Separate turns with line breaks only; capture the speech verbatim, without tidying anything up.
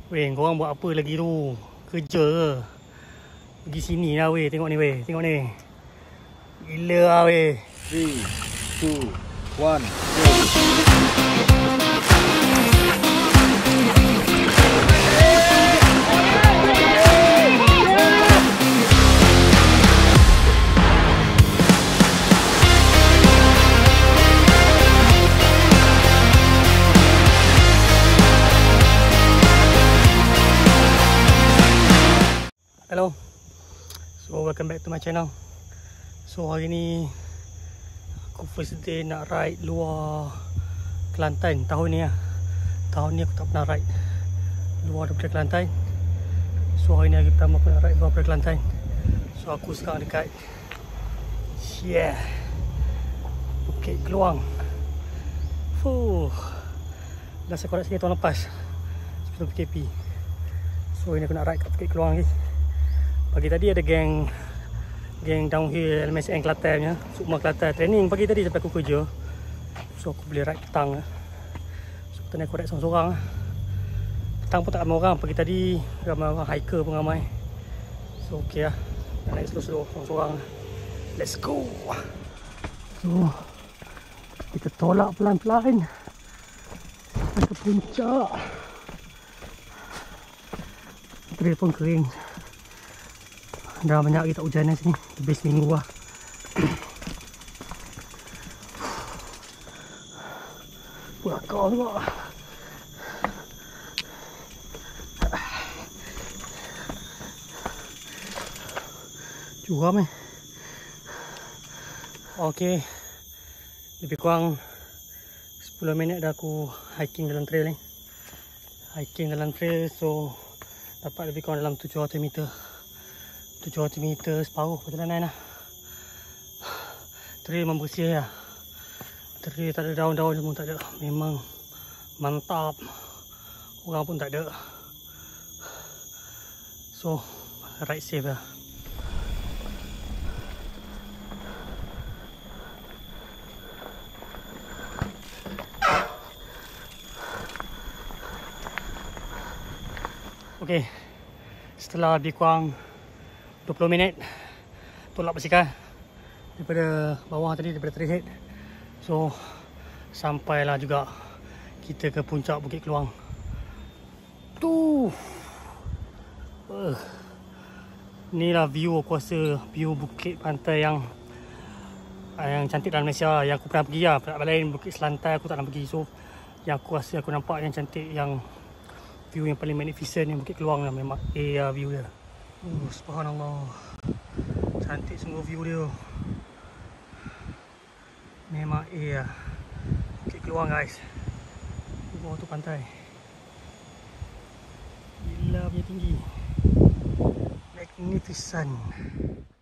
Weh, korang buat apa lagi tu? Kerja ke? Pergi sini lah weh, tengok ni weh, tengok ni. Gila lah weh.
three, two, one, go.
Hello. So welcome back to my channel. So hari ni aku first day nak ride luar Kelantan tahun ni lah. Tahun ni aku tak pernah ride luar daripada Kelantan. So hari ni hari pertama aku nak ride luar daripada Kelantan. So aku sekarang dekat yeah, Bukit Keluang. Fuh, Last aku ride sini tahun lepas sebelum P K P. So hari ni aku nak ride kat Bukit Keluang lagi. Pagi tadi ada geng Geng downhill L M S N Kelantan punya, Sukma Kelantan training pagi tadi sampai aku kerja. So aku boleh ride petang. So tadi aku ride seorang-seorang. Petang pun tak ramai orang. Pagi tadi ramai orang, hiker pun ramai. So ok lah, nak naik slow-slow seorang-seorang. Let's go. So kita tolak pelan-pelan sampai ke puncak. Trail pun kering. Dah banyak lagi tak hujan sini. Lebih seminggu lah. Belakang juga. Curam eh. Ok, lebih kurang sepuluh minit dah aku hiking dalam trail ni. Hiking dalam trail, so dapat lebih kurang dalam tujuh ratus meter. tujuh ratus meter separuh perjalanan lah. Trail memang bersih lah. Trail tak ada daun-daun semua, tak ada. Memang mantap. Orang pun tak ada. So ride safe lah. Ok, setelah lebih kurang dua puluh minit tolak basikal daripada bawah tadi, daripada trailhead. So sampailah juga kita ke puncak Bukit Keluang tu. uh, Inilah view, aku rasa view bukit pantai yang yang cantik dalam Malaysia, yang aku pernah pergi lah. Tempat lain, Bukit Selantai aku tak pernah pergi. So yang aku rasa aku nampak yang cantik, yang view yang paling magnificent yang Bukit Keluang lah. Memang A lah view dia. Oh, subhanallah. Cantik sungguh view dia. Memang A lah. Bukit Keluang guys. Di bawah tu pantai. Gila punya tinggi. Magnificent.